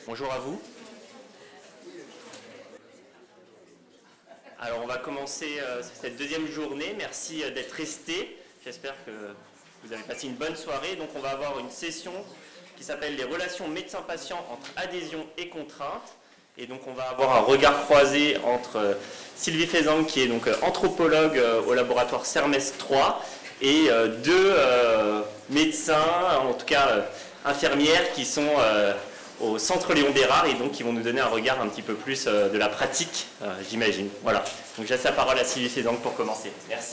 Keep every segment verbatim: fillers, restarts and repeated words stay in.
Bonjour à vous. Alors on va commencer euh, cette deuxième journée. Merci euh, d'être restés. J'espère que vous avez passé une bonne soirée. Donc on va avoir une session qui s'appelle les relations médecin-patient entre adhésion et contrainte. Et donc on va avoir un regard croisé entre euh, Sylvie Fezang, qui est donc euh, anthropologue euh, au laboratoire CERMES trois, et euh, deux euh, médecins, en tout cas euh, infirmières, qui sont euh, au Centre Léon Bérard et donc qui vont nous donner un regard un petit peu plus euh, de la pratique, euh, j'imagine. Voilà. Donc je laisse la parole à Sylvie Fezang pour commencer. Merci.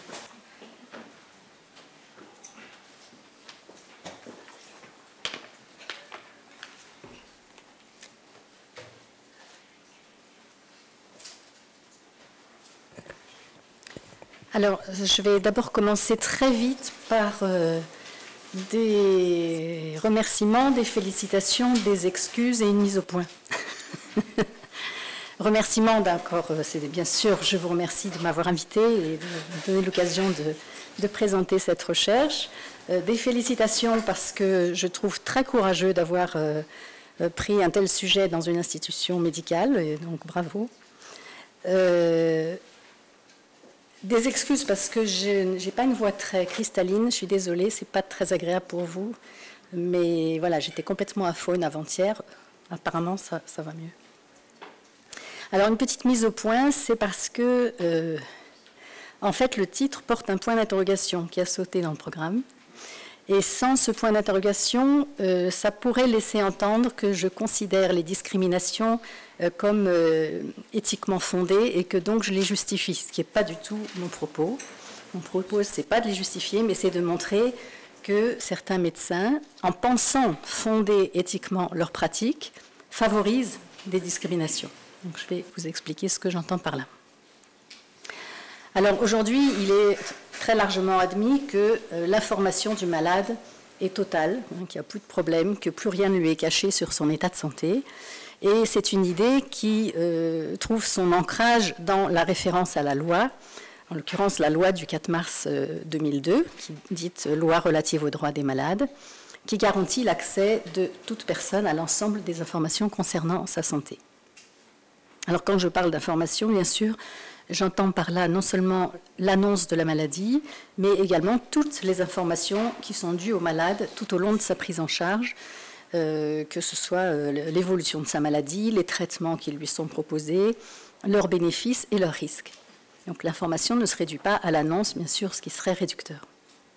Alors, je vais d'abord commencer très vite par euh, des remerciements, des félicitations, des excuses et une mise au point. Remerciements, d'accord, c'est bien sûr, je vous remercie de m'avoir invité et de me donner l'occasion de, de présenter cette recherche. Euh, des félicitations parce que je trouve très courageux d'avoir euh, pris un tel sujet dans une institution médicale, et donc bravo. Euh, Des excuses parce que je n'ai pas une voix très cristalline, je suis désolée, c'est pas très agréable pour vous, mais voilà, j'étais complètement aphone avant-hier, apparemment ça, ça va mieux. Alors une petite mise au point, c'est parce que, euh, en fait, le titre porte un point d'interrogation qui a sauté dans le programme, et sans ce point d'interrogation, euh, ça pourrait laisser entendre que je considère les discriminations euh, comme euh, éthiquement fondées et que donc je les justifie, ce qui n'est pas du tout mon propos. Mon propos, ce n'est pas de les justifier, mais c'est de montrer que certains médecins, en pensant fonder éthiquement leur pratique, favorisent des discriminations. Donc je vais vous expliquer ce que j'entends par là. Alors aujourd'hui, il est très largement admis que euh, l'information du malade est totale, hein, qu'il n'y a plus de problème, que plus rien ne lui est caché sur son état de santé. Et c'est une idée qui euh, trouve son ancrage dans la référence à la loi, en l'occurrence la loi du quatre mars deux mille deux, qui dite loi relative aux droits des malades, qui garantit l'accès de toute personne à l'ensemble des informations concernant sa santé. Alors quand je parle d'information, bien sûr, j'entends par là non seulement l'annonce de la maladie, mais également toutes les informations qui sont dues au malade tout au long de sa prise en charge, euh, que ce soit euh, l'évolution de sa maladie, les traitements qui lui sont proposés, leurs bénéfices et leurs risques. Donc l'information ne se réduit pas à l'annonce, bien sûr, ce qui serait réducteur.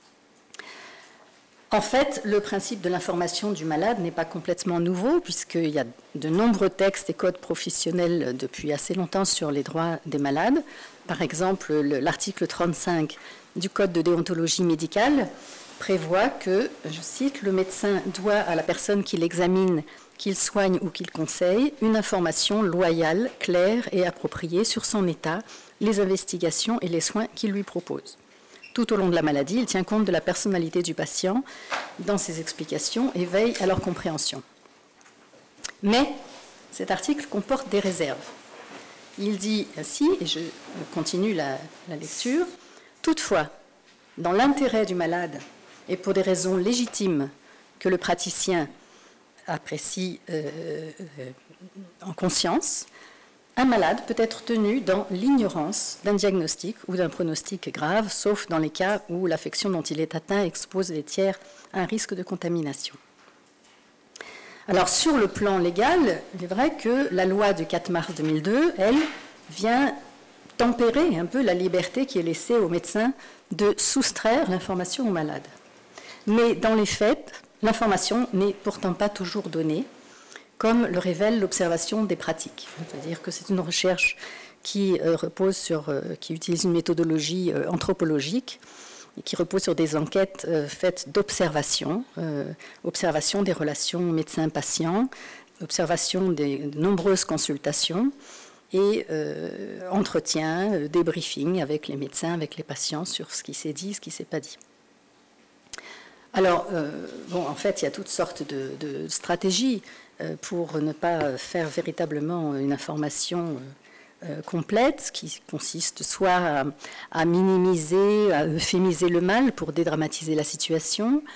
En fait, le principe de l'information du malade n'est pas complètement nouveau, puisqu'il y a de nombreux textes et codes professionnels depuis assez longtemps sur les droits des malades. Par exemple, l'article trente-cinq du Code de déontologie médicale prévoit que, je cite, le médecin doit à la personne qui l'examine, qu'il soigne ou qu'il conseille, une information loyale, claire et appropriée sur son état, les investigations et les soins qu'il lui propose. Tout au long de la maladie, il tient compte de la personnalité du patient dans ses explications et veille à leur compréhension. Mais cet article comporte des réserves. Il dit ainsi, et je continue la, la lecture, « Toutefois, dans l'intérêt du malade et pour des raisons légitimes que le praticien apprécie euh, euh, en conscience, un malade peut être tenu dans l'ignorance d'un diagnostic ou d'un pronostic grave, sauf dans les cas où l'affection dont il est atteint expose les tiers à un risque de contamination. » Alors, sur le plan légal, il est vrai que la loi du quatre mars deux mille deux, elle, vient tempérer un peu la liberté qui est laissée aux médecins de soustraire l'information aux malades. Mais dans les faits, l'information n'est pourtant pas toujours donnée, comme le révèle l'observation des pratiques. C'est-à-dire que c'est une recherche qui euh, repose sur, euh, qui utilise une méthodologie euh, anthropologique et qui repose sur des enquêtes euh, faites d'observation, euh, observation des relations médecin-patient, observation des de nombreuses consultations et euh, entretien, euh, débriefing avec les médecins, avec les patients sur ce qui s'est dit, ce qui ne s'est pas dit. Alors, euh, bon, en fait, il y a toutes sortes de, de stratégies euh, pour ne pas faire véritablement une information euh, complète, qui consiste soit à, à minimiser, à euphémiser le mal pour dédramatiser la situation,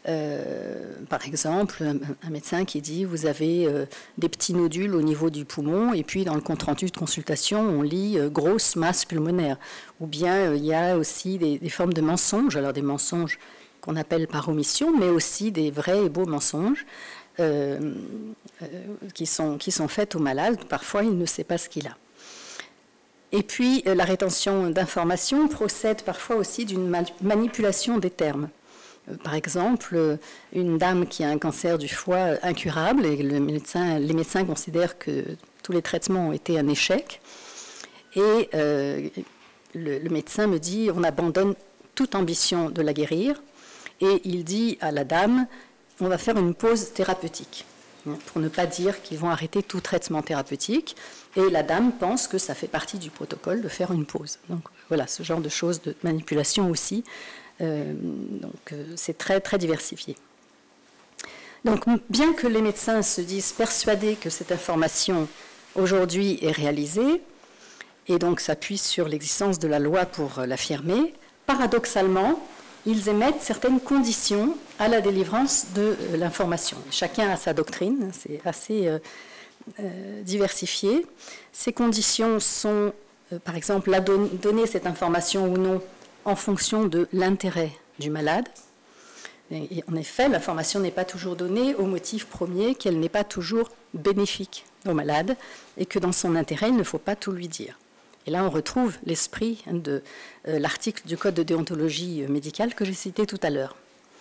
Euh, par exemple, un, un médecin qui dit vous avez euh, des petits nodules au niveau du poumon et puis dans le compte-rendu de consultation on lit euh, grosse masse pulmonaire. Ou bien euh, il y a aussi des, des formes de mensonges, alors des mensonges qu'on appelle par omission, mais aussi des vrais et beaux mensonges euh, euh, qui, sont, qui sont faits au malade. Parfois il ne sait pas ce qu'il a. Et puis euh, la rétention d'informations procède parfois aussi d'une manipulation des termes. Par exemple, une dame qui a un cancer du foie incurable et le médecin, les médecins considèrent que tous les traitements ont été un échec. Et euh, le, le médecin me dit on abandonne toute ambition de la guérir. Et il dit à la dame on va faire une pause thérapeutique, pour ne pas dire qu'ils vont arrêter tout traitement thérapeutique. Et la dame pense que ça fait partie du protocole de faire une pause. Donc voilà, ce genre de choses, de manipulation aussi. Euh, donc euh, c'est très très diversifié. Donc bien que les médecins se disent persuadés que cette information aujourd'hui est réalisée et donc s'appuient sur l'existence de la loi pour l'affirmer, paradoxalement ils émettent certaines conditions à la délivrance de euh, l'information. Chacun a sa doctrine, c'est assez euh, euh, diversifié. Ces conditions sont euh, par exemple la don- donner cette information ou non en fonction de l'intérêt du malade. Et en effet, l'information n'est pas toujours donnée au motif premier qu'elle n'est pas toujours bénéfique au malade et que dans son intérêt, il ne faut pas tout lui dire. Et là, on retrouve l'esprit de euh, l'article du Code de déontologie médicale que j'ai cité tout à l'heure.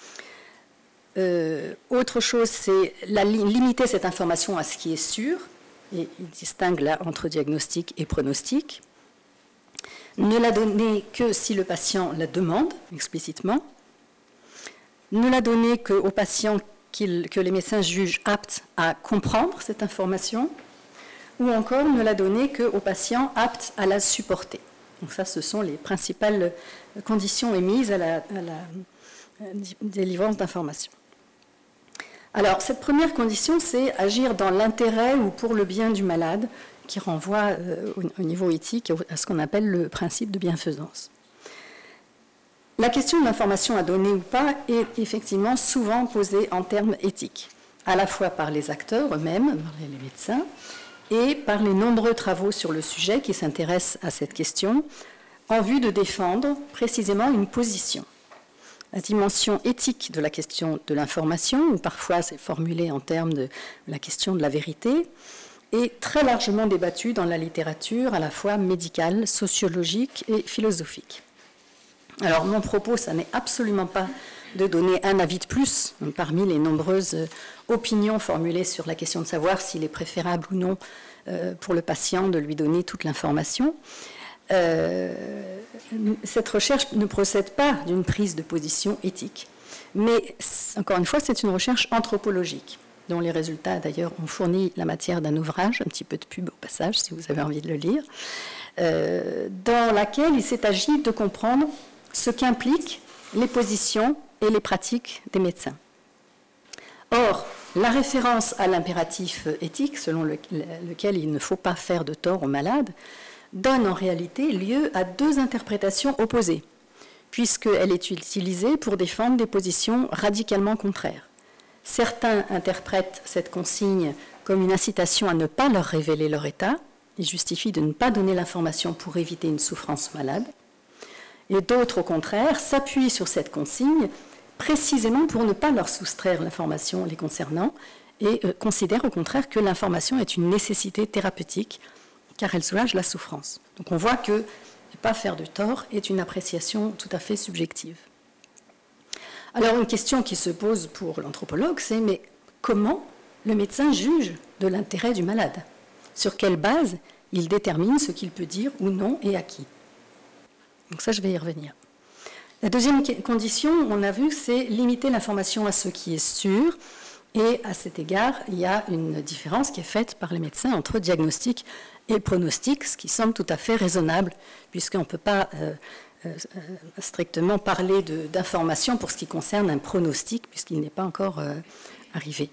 Euh, autre chose, c'est la, limiter cette information à ce qui est sûr, et il distingue là entre diagnostic et pronostic. Ne la donner que si le patient la demande explicitement, ne la donner qu'aux patients que les médecins jugent aptes à comprendre cette information, ou encore ne la donner qu'aux patients aptes à la supporter. Donc ça, ce sont les principales conditions émises à la, à la délivrance d'informations. Alors, cette première condition, c'est agir dans l'intérêt ou pour le bien du malade, qui renvoie euh, au, au niveau éthique à ce qu'on appelle le principe de bienfaisance. La question de l'information à donner ou pas est effectivement souvent posée en termes éthiques, à la fois par les acteurs eux-mêmes, par les médecins, et par les nombreux travaux sur le sujet qui s'intéressent à cette question, en vue de défendre précisément une position. La dimension éthique de la question de l'information, ou parfois c'est formulé en termes de la question de la vérité, est très largement débattue dans la littérature à la fois médicale, sociologique et philosophique. Alors mon propos, ça n'est absolument pas de donner un avis de plus parmi les nombreuses opinions formulées sur la question de savoir s'il est préférable ou non euh, pour le patient de lui donner toute l'information. Euh, cette recherche ne procède pas d'une prise de position éthique, mais encore une fois, c'est une recherche anthropologique, dont les résultats d'ailleurs ont fourni la matière d'un ouvrage, un petit peu de pub au passage si vous avez envie de le lire, euh, dans laquelle il s'est agi de comprendre ce qu'impliquent les positions et les pratiques des médecins. Or, la référence à l'impératif éthique, selon le, lequel il ne faut pas faire de tort aux malades, donne en réalité lieu à deux interprétations opposées, puisqu'elle est utilisée pour défendre des positions radicalement contraires. Certains interprètent cette consigne comme une incitation à ne pas leur révéler leur état, et justifient de ne pas donner l'information pour éviter une souffrance malade. Et d'autres, au contraire, s'appuient sur cette consigne précisément pour ne pas leur soustraire l'information les concernant et euh, considèrent au contraire que l'information est une nécessité thérapeutique car elle soulage la souffrance. Donc on voit que ne pas faire de tort est une appréciation tout à fait subjective. Alors une question qui se pose pour l'anthropologue, c'est mais comment le médecin juge de l'intérêt du malade? Sur quelle base il détermine ce qu'il peut dire ou non et à qui? Donc ça, je vais y revenir. La deuxième condition, on a vu, c'est limiter l'information à ce qui est sûr. Et à cet égard, il y a une différence qui est faite par les médecins entre diagnostic et pronostic, ce qui semble tout à fait raisonnable, puisqu'on ne peut pas euh, euh, strictement parler d'information pour ce qui concerne un pronostic, puisqu'il n'est pas encore euh, arrivé.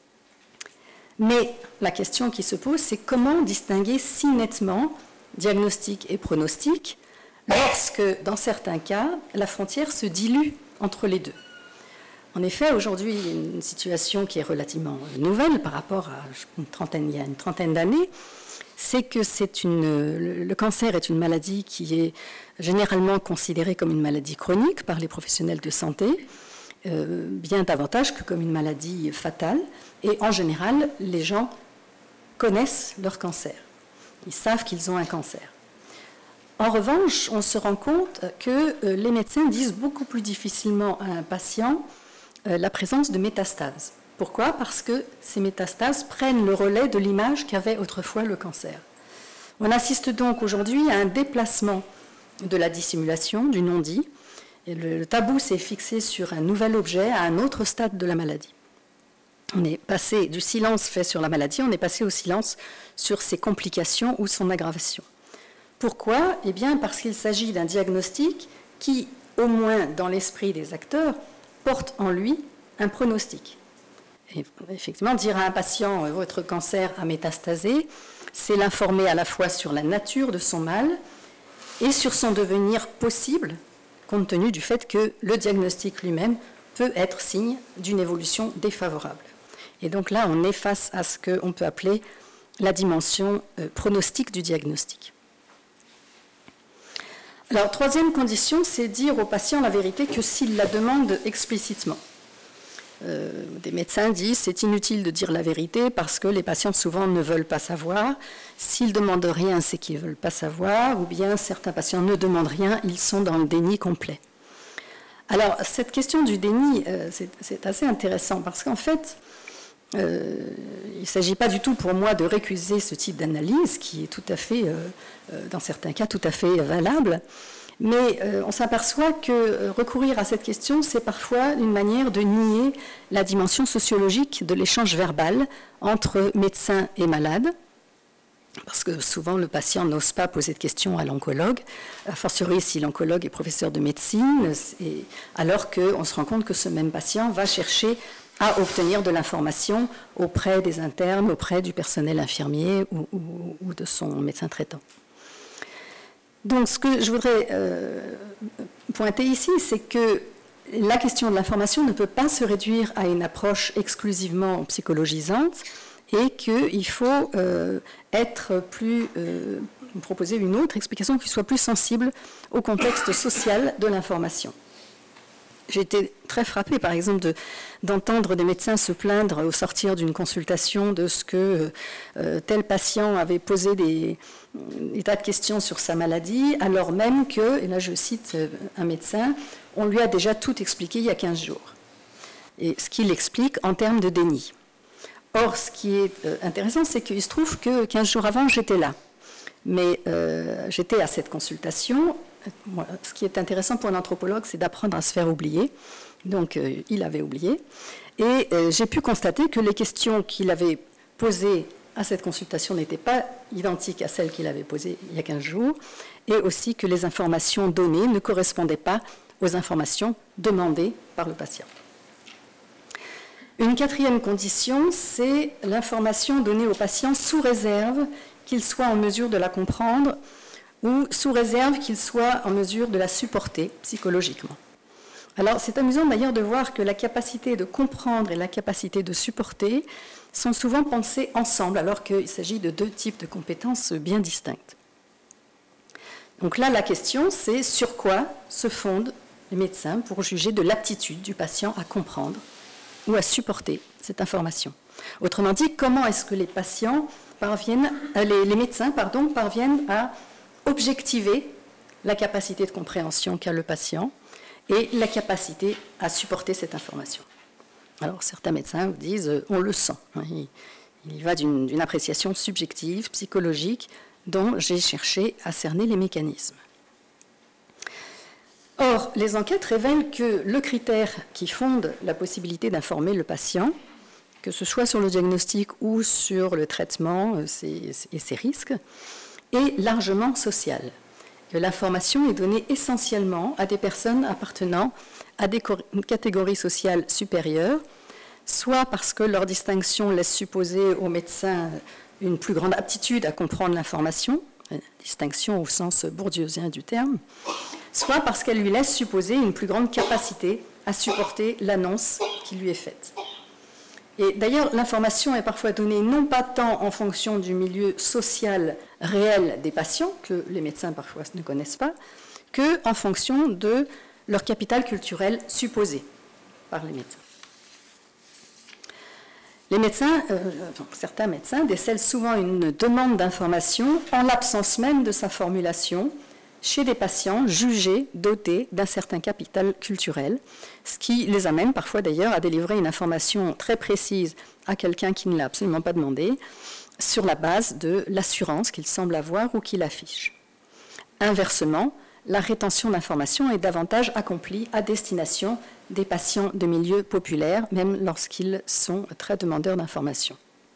Mais la question qui se pose, c'est comment distinguer si nettement diagnostic et pronostic lorsque, dans certains cas, la frontière se dilue entre les deux. En effet, aujourd'hui, il y a une situation qui est relativement nouvelle par rapport à une trentaine, il y a une trentaine d'années, c'est que c'est une, le cancer est une maladie qui est généralement considérée comme une maladie chronique par les professionnels de santé, euh, bien davantage que comme une maladie fatale. Et en général, les gens connaissent leur cancer. Ils savent qu'ils ont un cancer. En revanche, on se rend compte que euh, les médecins disent beaucoup plus difficilement à un patient euh, la présence de métastases. Pourquoi? Parce que ces métastases prennent le relais de l'image qu'avait autrefois le cancer. On assiste donc aujourd'hui à un déplacement de la dissimulation, du non-dit. Et le, le tabou s'est fixé sur un nouvel objet à un autre stade de la maladie. On est passé du silence fait sur la maladie, on est passé au silence sur ses complications ou son aggravation. Pourquoi? Eh bien parce qu'il s'agit d'un diagnostic qui, au moins dans l'esprit des acteurs, porte en lui un pronostic. Et effectivement, dire à un patient « votre cancer a métastasé », c'est l'informer à la fois sur la nature de son mal et sur son devenir possible, compte tenu du fait que le diagnostic lui-même peut être signe d'une évolution défavorable. Et donc là, on est face à ce qu'on peut appeler la dimension euh, pronostique du diagnostic. Alors, troisième condition, c'est dire au patient la vérité que s'il la demande explicitement. Euh, des médecins disent c'est inutile de dire la vérité parce que les patients souvent ne veulent pas savoir. S'ils ne demandent rien, c'est qu'ils ne veulent pas savoir, ou bien certains patients ne demandent rien, ils sont dans le déni complet. Alors, cette question du déni, euh, c'est assez intéressant parce qu'en fait, euh, il ne s'agit pas du tout pour moi de récuser ce type d'analyse qui est tout à fait, euh, euh, dans certains cas, tout à fait valable. Mais euh, on s'aperçoit que euh, recourir à cette question, c'est parfois une manière de nier la dimension sociologique de l'échange verbal entre médecin et malade, parce que souvent le patient n'ose pas poser de questions à l'oncologue, a fortiori si l'oncologue est professeur de médecine, et, alors qu'on se rend compte que ce même patient va chercher à obtenir de l'information auprès des internes, auprès du personnel infirmier ou, ou, ou de son médecin traitant. Donc, ce que je voudrais euh, pointer ici, c'est que la question de l'information ne peut pas se réduire à une approche exclusivement psychologisante et qu'il faut euh, être plus, euh, proposer une autre explication qui soit plus sensible au contexte social de l'information. J'ai été très frappée, par exemple, de, d'entendre des médecins se plaindre au sortir d'une consultation de ce que euh, tel patient avait posé des, des tas de questions sur sa maladie, alors même que, et là je cite un médecin, on lui a déjà tout expliqué il y a quinze jours. Et ce qu'il explique en termes de déni. Or, ce qui est euh, intéressant, c'est qu'il se trouve que quinze jours avant, j'étais là. Mais euh, j'étais à cette consultation. Moi, ce qui est intéressant pour un anthropologue, c'est d'apprendre à se faire oublier. Donc, euh, il avait oublié. Et euh, j'ai pu constater que les questions qu'il avait posées à cette consultation n'étaient pas identiques à celles qu'il avait posées il y a quinze jours, et aussi que les informations données ne correspondaient pas aux informations demandées par le patient. Une quatrième condition, c'est l'information donnée au patient sous réserve qu'il soit en mesure de la comprendre ou sous réserve qu'il soit en mesure de la supporter psychologiquement. Alors, c'est amusant d'ailleurs de voir que la capacité de comprendre et la capacité de supporter sont souvent pensées ensemble, alors qu'il s'agit de deux types de compétences bien distinctes. Donc là, la question, c'est sur quoi se fondent les médecins pour juger de l'aptitude du patient à comprendre ou à supporter cette information. Autrement dit, comment est-ce que les patients parviennent, euh, les, les médecins pardon, parviennent à objectiver la capacité de compréhension qu'a le patient et la capacité à supporter cette information. Alors, certains médecins vous disent euh, on le sent. Hein, il, il va d'une, d'une appréciation subjective, psychologique, dont j'ai cherché à cerner les mécanismes. Or, les enquêtes révèlent que le critère qui fonde la possibilité d'informer le patient, que ce soit sur le diagnostic ou sur le traitement et ses risques, est largement social. Que l'information est donnée essentiellement à des personnes appartenant à des catégories sociales supérieures, soit parce que leur distinction laisse supposer aux médecins une plus grande aptitude à comprendre l'information, distinction au sens bourdieusien du terme, soit parce qu'elle lui laisse supposer une plus grande capacité à supporter l'annonce qui lui est faite. Et d'ailleurs, l'information est parfois donnée non pas tant en fonction du milieu social réel des patients, que les médecins parfois ne connaissent pas, qu'en fonction de leur capital culturel supposé par les médecins. Les médecins, euh, certains médecins décèlent souvent une demande d'information en l'absence même de sa formulation chez des patients jugés, dotés d'un certain capital culturel, ce qui les amène parfois d'ailleurs à délivrer une information très précise à quelqu'un qui ne l'a absolument pas demandé, sur la base de l'assurance qu'il semble avoir ou qu'il affiche. Inversement, la rétention d'informations est davantage accomplie à destination des patients de milieux populaires, même lorsqu'ils sont très demandeurs d'informations.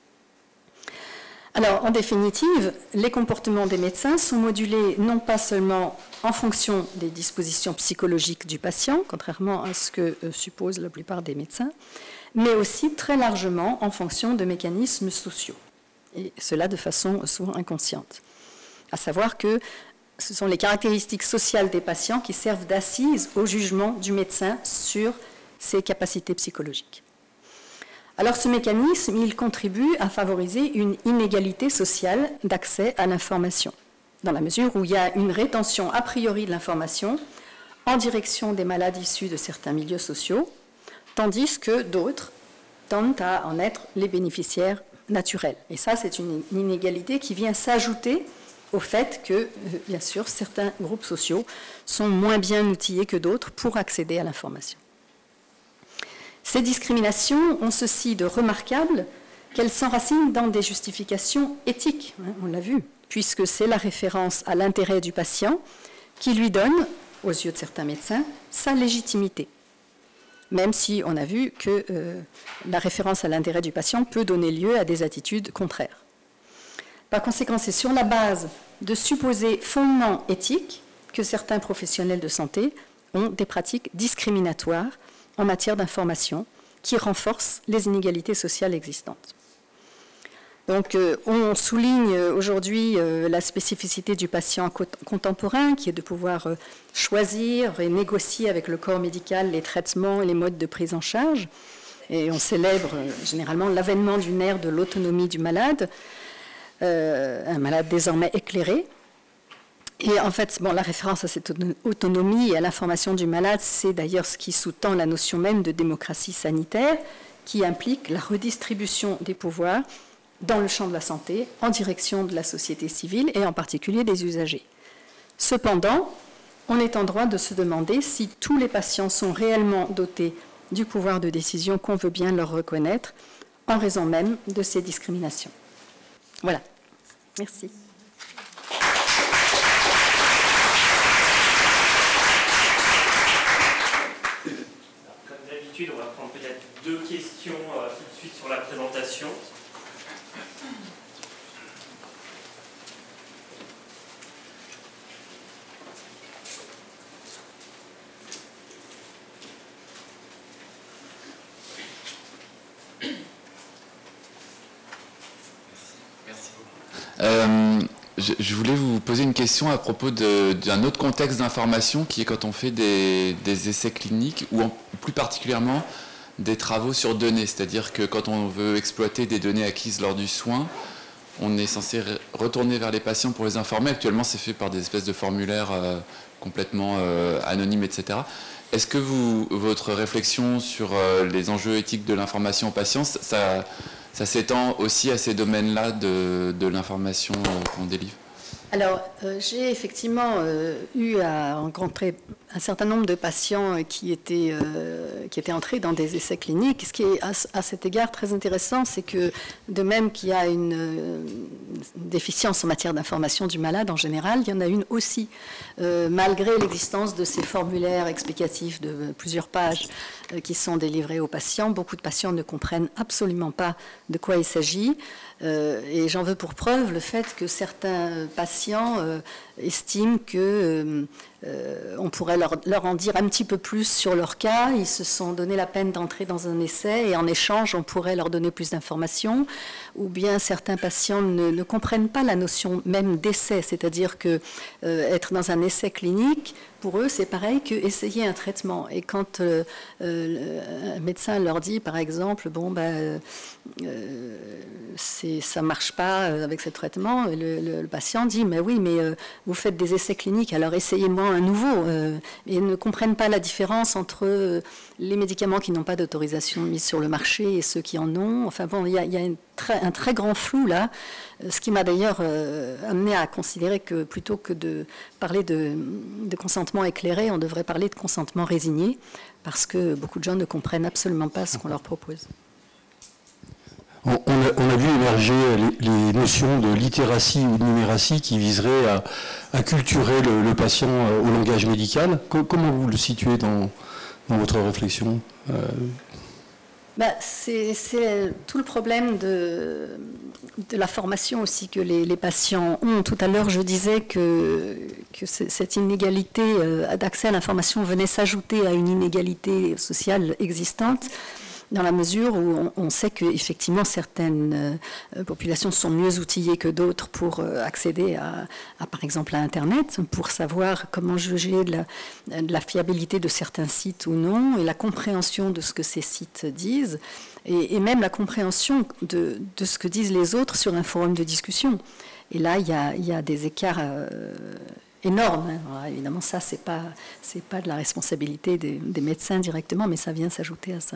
Alors, en définitive, les comportements des médecins sont modulés non pas seulement en fonction des dispositions psychologiques du patient, contrairement à ce que euh, supposent la plupart des médecins, mais aussi très largement en fonction de mécanismes sociaux, et cela de façon souvent inconsciente. À savoir que ce sont les caractéristiques sociales des patients qui servent d'assise au jugement du médecin sur ses capacités psychologiques. Alors ce mécanisme, il contribue à favoriser une inégalité sociale d'accès à l'information, dans la mesure où il y a une rétention a priori de l'information en direction des malades issus de certains milieux sociaux, tandis que d'autres tendent à en être les bénéficiaires naturels. Et ça, c'est une inégalité qui vient s'ajouter au fait que, bien sûr, certains groupes sociaux sont moins bien outillés que d'autres pour accéder à l'information. Ces discriminations ont ceci de remarquable qu'elles s'enracinent dans des justifications éthiques, hein, on l'a vu, puisque c'est la référence à l'intérêt du patient qui lui donne, aux yeux de certains médecins, sa légitimité, même si on a vu que euh, la référence à l'intérêt du patient peut donner lieu à des attitudes contraires. Par conséquent, c'est sur la base de supposés fondements éthiques que certains professionnels de santé ont des pratiques discriminatoires en matière d'information qui renforcent les inégalités sociales existantes. Donc, euh, on souligne aujourd'hui euh, la spécificité du patient contemporain, qui est de pouvoir euh, choisir et négocier avec le corps médical les traitements et les modes de prise en charge. Et on célèbre euh, généralement l'avènement d'une ère de l'autonomie du malade, euh, un malade désormais éclairé. Et en fait, bon, la référence à cette autonomie et à l'information du malade, c'est d'ailleurs ce qui sous-tend la notion même de démocratie sanitaire, qui implique la redistribution des pouvoirs dans le champ de la santé, en direction de la société civile et en particulier des usagers. Cependant, on est en droit de se demander si tous les patients sont réellement dotés du pouvoir de décision qu'on veut bien leur reconnaître, en raison même de ces discriminations. Voilà. Merci. Comme d'habitude, on va prendre peut-être deux questions euh, tout de suite sur la présentation. Euh, je, je voulais vous poser une question à propos d'un autre contexte d'information qui est quand on fait des, des essais cliniques ou en, plus particulièrement des travaux sur données. C'est-à-dire que quand on veut exploiter des données acquises lors du soin, on est censé re retourner vers les patients pour les informer. Actuellement, c'est fait par des espèces de formulaires euh, complètement euh, anonymes, et cetera. Est-ce que vous, votre réflexion sur euh, les enjeux éthiques de l'information aux patients, ça... ça s'étend aussi à ces domaines-là de, de l'information euh, qu'on délivre? Alors, euh, j'ai effectivement euh, eu à rencontrer un certain nombre de patients qui étaient, euh, qui étaient entrés dans des essais cliniques. Ce qui est à, à cet égard très intéressant, c'est que de même qu'il y a une, euh, une déficience en matière d'information du malade en général, il y en a une aussi, euh, malgré l'existence de ces formulaires explicatifs de plusieurs pages euh, qui sont délivrés aux patients. Beaucoup de patients ne comprennent absolument pas de quoi il s'agit. Euh, et j'en veux pour preuve le fait que certains patients euh, estiment que euh, euh, on pourrait leur, leur en dire un petit peu plus sur leur cas. Ils se sont donné la peine d'entrer dans un essai et en échange, on pourrait leur donner plus d'informations. Ou bien certains patients ne, ne comprennent pas la notion même d'essai, c'est-à-dire que euh, être dans un essai clinique, pour eux, c'est pareil qu'essayer un traitement. Et quand euh, euh, un médecin leur dit, par exemple, bon, ben, euh, ça ne marche pas avec ce traitement, le, le, le patient dit, mais oui, mais euh, vous faites des essais cliniques, alors essayez-moi un nouveau. Euh, et ils ne comprennent pas la différence entre euh, les médicaments qui n'ont pas d'autorisation mise sur le marché et ceux qui en ont. Enfin bon, il y a, il y a une très, un très grand flou là, ce qui m'a d'ailleurs euh, amené à considérer que plutôt que de parler de, de consentement éclairé, on devrait parler de consentement résigné, parce que beaucoup de gens ne comprennent absolument pas ce qu'on leur propose. On a, on a vu émerger les, les notions de littératie ou de numératie qui viseraient à, à culturer le, le patient au langage médical. Comment vous le situez dans, dans votre réflexion ? euh... Ben, c'est tout le problème de, de la formation aussi que les, les patients ont. Tout à l'heure, je disais que, que cette inégalité d'accès à l'information venait s'ajouter à une inégalité sociale existante, dans la mesure où on, on sait qu'effectivement certaines euh, populations sont mieux outillées que d'autres pour euh, accéder à, à, par exemple, à Internet, pour savoir comment juger de la, de la fiabilité de certains sites ou non, et la compréhension de ce que ces sites disent, et, et même la compréhension de, de ce que disent les autres sur un forum de discussion. Et là, il y a, il y a des écarts euh, énormes. Alors, évidemment, ça, c'est pas, c'est pas de la responsabilité des, des médecins directement, mais ça vient s'ajouter à ça.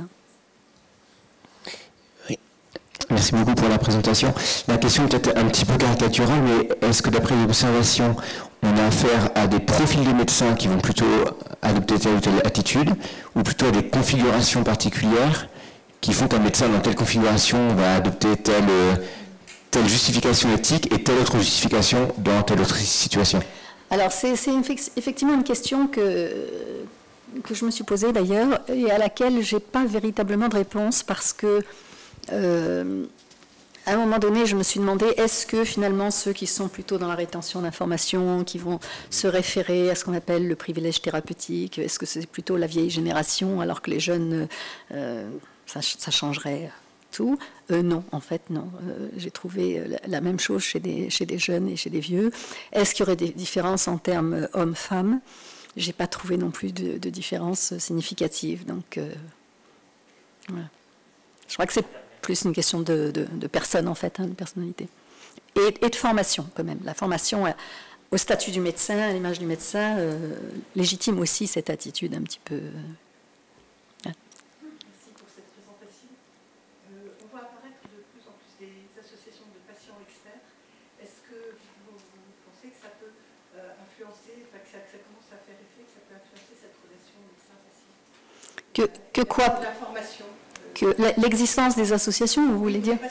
Merci beaucoup pour la présentation. La question est peut-être un petit peu caricaturale, mais est-ce que d'après l'observation, on a affaire à des profils de médecins qui vont plutôt adopter telle ou telle attitude, ou plutôt à des configurations particulières qui font qu'un médecin dans telle configuration va adopter telle, telle justification éthique et telle autre justification dans telle autre situation? Alors c'est effectivement une question que, que je me suis posée d'ailleurs, et à laquelle je n'ai pas véritablement de réponse, parce que Euh, à un moment donné, je me suis demandé, est-ce que finalement ceux qui sont plutôt dans la rétention d'informations, qui vont se référer à ce qu'on appelle le privilège thérapeutique, est-ce que c'est plutôt la vieille génération, alors que les jeunes, euh, ça, ça changerait tout? euh, Non, en fait, non. Euh, J'ai trouvé la, la même chose chez des, chez des jeunes et chez des vieux. Est-ce qu'il y aurait des différences en termes hommes-femmes? Je n'ai pas trouvé non plus de, de différence significative. Donc, euh, voilà. Je crois que c'est plus une question de, de, de personne, en fait, hein, de personnalité. Et, et de formation, quand même. La formation euh, au statut du médecin, à l'image du médecin, euh, légitime aussi cette attitude un petit peu... Euh, ouais. Merci pour cette présentation. Euh, on voit apparaître de plus en plus des associations de patients experts. Est-ce que vous, vous pensez que ça peut euh, influencer, enfin, que, ça, que ça commence à faire effet, que ça peut influencer cette relation médecin-patient? Que, que quoi? La formation. Que l'existence des associations, vous voulez dire?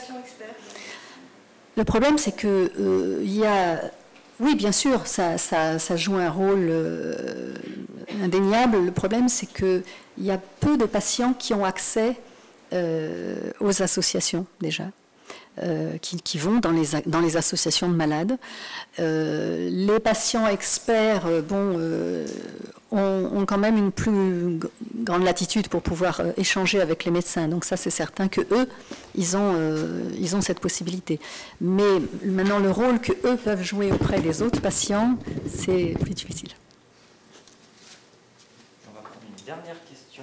Le problème, c'est que euh, il y a, oui, bien sûr, ça, ça, ça joue un rôle euh, indéniable. Le problème, c'est que il y a peu de patients qui ont accès euh, aux associations déjà, euh, qui, qui vont dans les dans les associations de malades. Euh, les patients experts, euh, bon. Euh, Ont, ont quand même une plus grande latitude pour pouvoir euh, échanger avec les médecins. Donc ça, c'est certain que eux, ils ont, euh, ils ont cette possibilité. Mais maintenant, le rôle que eux peuvent jouer auprès des autres patients, c'est plus difficile. On va prendre une dernière question.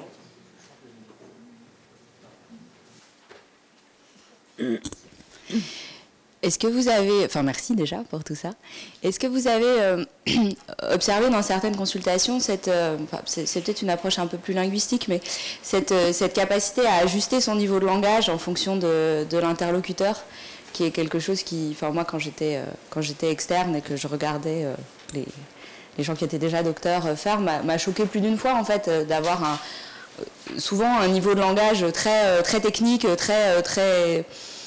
Est-ce que vous avez, enfin merci déjà pour tout ça, est-ce que vous avez euh, observé dans certaines consultations, cette, euh, c'est, c'est peut-être une approche un peu plus linguistique, mais cette, euh, cette capacité à ajuster son niveau de langage en fonction de, de l'interlocuteur, qui est quelque chose qui, enfin moi quand j'étais, euh, quand j'étais externe et que je regardais euh, les, les gens qui étaient déjà docteurs euh, faire, m'a, m'a choqué plus d'une fois en fait euh, d'avoir un, euh, souvent un niveau de langage très, euh, très technique, très... Euh, très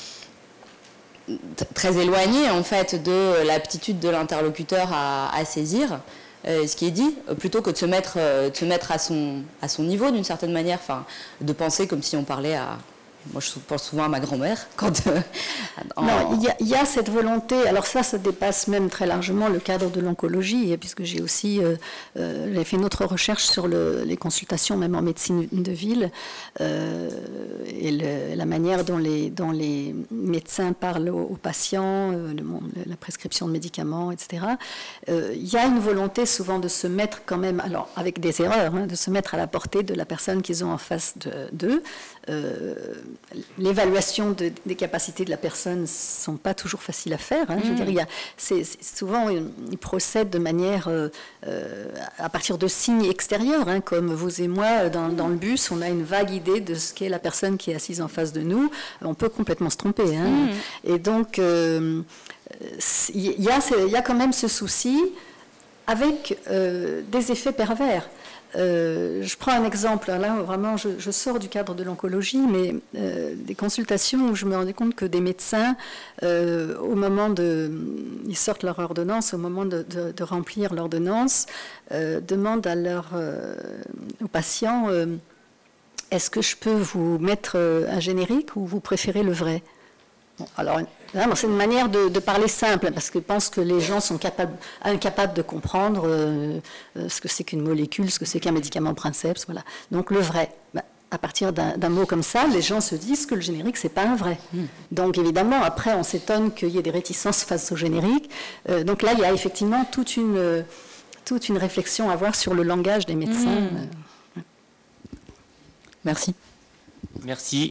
très éloigné en fait de l'aptitude de l'interlocuteur à, à saisir euh, ce qui est dit, plutôt que de se mettre, euh, de se mettre à, son, à son niveau d'une certaine manière, enfin, de penser comme si on parlait à, moi je pense souvent à ma grand-mère. Quand, euh, en... Non, il y, a, il y a cette volonté, alors ça, ça dépasse même très largement le cadre de l'oncologie, puisque j'ai aussi euh, euh, j'ai fait une autre recherche sur le, les consultations, même en médecine de ville, euh, et le, la manière dont les, dont les médecins parlent aux, aux patients, euh, le, la prescription de médicaments, et cetera. Euh, il y a une volonté souvent de se mettre quand même, alors avec des erreurs, hein, de se mettre à la portée de la personne qu'ils ont en face d'eux. Euh, l'évaluation de, des capacités de la personne ne sont pas toujours faciles à faire. Hein. Je veux dire, il y a, c'est, c'est souvent, ils procèdent de manière euh, à partir de signes extérieurs, hein, comme vous et moi, dans, dans le bus, on a une vague idée de ce qu'est la personne qui est assise en face de nous. On peut complètement se tromper. Hein. Mm. Et donc, euh, il y a, il y a quand même ce souci avec euh, des effets pervers. Euh, je prends un exemple, là vraiment je, je sors du cadre de l'oncologie, mais euh, des consultations où je me rendais compte que des médecins, euh, au moment de, ils sortent leur ordonnance, au moment de, de, de remplir l'ordonnance, euh, demandent à leur, euh, aux patients, euh, est-ce que je peux vous mettre un générique ou vous préférez le vrai? Bon, alors, c'est une manière de, de parler simple, parce que je pense que les gens sont capables, incapables de comprendre euh, ce que c'est qu'une molécule, ce que c'est qu'un médicament princeps, voilà. Donc le vrai, bah, à partir d'un, d'un mot comme ça, les gens se disent que le générique, c'est pas un vrai. Mmh. Donc évidemment, après, on s'étonne qu'il y ait des réticences face au générique. Euh, donc là, il y a effectivement toute une, toute une réflexion à avoir sur le langage des médecins. Mmh. Merci. Merci.